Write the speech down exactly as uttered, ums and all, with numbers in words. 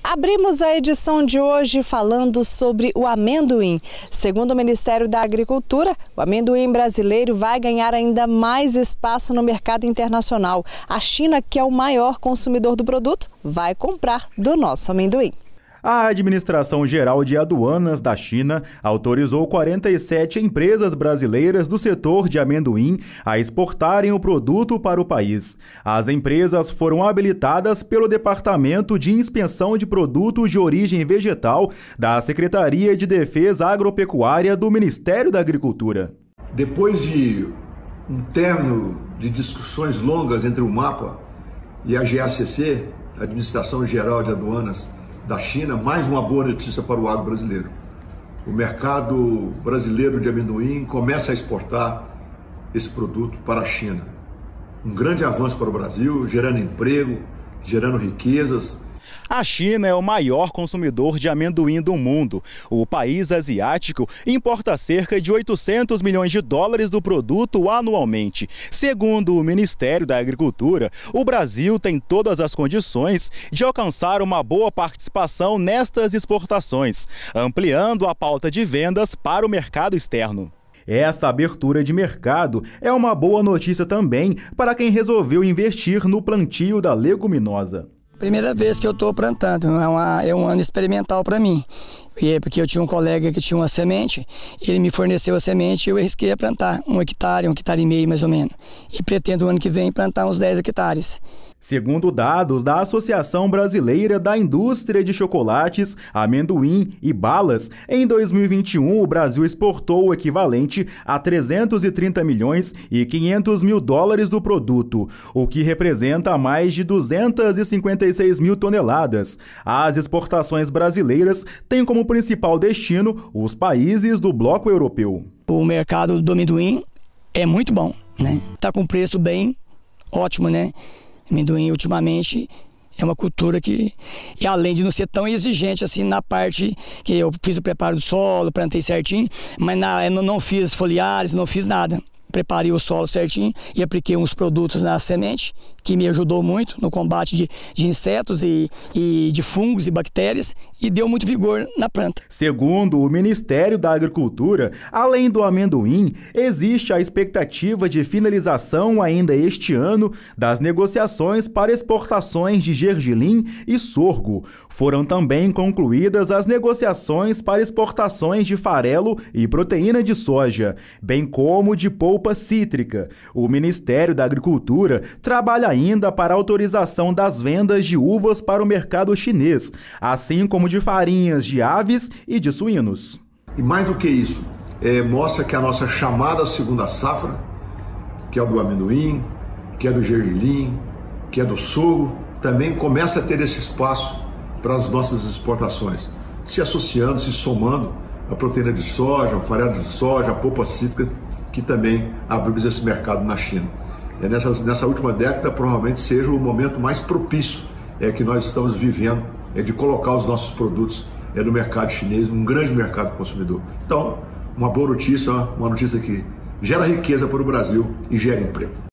Abrimos a edição de hoje falando sobre o amendoim. Segundo o Ministério da Agricultura, o amendoim brasileiro vai ganhar ainda mais espaço no mercado internacional. A China, que é o maior consumidor do produto, vai comprar do nosso amendoim. A Administração Geral de Aduanas da China autorizou quarenta e sete empresas brasileiras do setor de amendoim a exportarem o produto para o país. As empresas foram habilitadas pelo Departamento de Inspeção de Produtos de Origem Vegetal da Secretaria de Defesa Agropecuária do Ministério da Agricultura. Depois de um término de discussões longas entre o MAPA e a G A C C, Administração Geral de Aduanas da China, mais uma boa notícia para o agro brasileiro. O mercado brasileiro de amendoim começa a exportar esse produto para a China. Um grande avanço para o Brasil, gerando emprego, gerando riquezas. A China é o maior consumidor de amendoim do mundo. O país asiático importa cerca de oitocentos milhões de dólares do produto anualmente. Segundo o Ministério da Agricultura, o Brasil tem todas as condições de alcançar uma boa participação nestas exportações, ampliando a pauta de vendas para o mercado externo. Essa abertura de mercado é uma boa notícia também para quem resolveu investir no plantio da leguminosa. Primeira vez que eu estou plantando, é, uma, é um ano experimental para mim. E é porque eu tinha um colega que tinha uma semente, ele me forneceu a semente e eu arrisquei a plantar um hectare, um hectare e meio mais ou menos. E pretendo o ano que vem plantar uns dez hectares. Segundo dados da Associação Brasileira da Indústria de Chocolates, Amendoim e Balas, em dois mil e vinte e um o Brasil exportou o equivalente a trezentos e trinta milhões e quinhentos mil dólares do produto, o que representa mais de duzentas e cinquenta e seis mil toneladas. As exportações brasileiras têm como principal destino os países do bloco europeu. O mercado do amendoim é muito bom, né? Tá com preço bem ótimo, né? Amendoim, ultimamente, é uma cultura que, e além de não ser tão exigente assim na parte que eu fiz o preparo do solo, plantei certinho, mas na, eu não fiz foliares, não fiz nada. Preparei o solo certinho e apliquei uns produtos na semente, que me ajudou muito no combate de, de insetos e, e de fungos e bactérias e deu muito vigor na planta. Segundo o Ministério da Agricultura, além do amendoim, existe a expectativa de finalização ainda este ano das negociações para exportações de gergelim e sorgo. Foram também concluídas as negociações para exportações de farelo e proteína de soja, bem como de polpa cítrica. O Ministério da Agricultura trabalha ainda para a autorização das vendas de uvas para o mercado chinês, assim como de farinhas de aves e de suínos. E mais do que isso, é, mostra que a nossa chamada segunda safra, que é do amendoim, que é do gergelim, que é do sorgo, também começa a ter esse espaço para as nossas exportações, se associando, se somando a proteína de soja, o farelo de soja, a polpa cítrica, que também abrimos esse mercado na China. É nessa, nessa última década, provavelmente seja o momento mais propício é, que nós estamos vivendo é, de colocar os nossos produtos é, no mercado chinês, um grande mercado consumidor. Então, uma boa notícia, uma notícia que gera riqueza para o Brasil e gera emprego.